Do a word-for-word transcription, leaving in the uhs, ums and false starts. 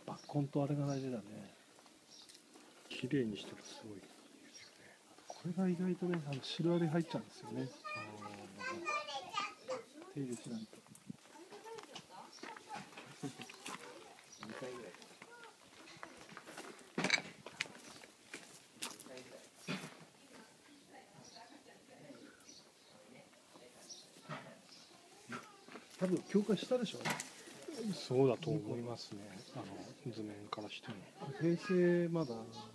ぱコンとあれが大事だね。 綺麗にしてるとすごいですよね。 これが意外とね、あのシロアリ入っちゃうんですよね。手入れしないと。多分強化したでしょ。 そうだと思いますね。あの図面からしても。 平成まだ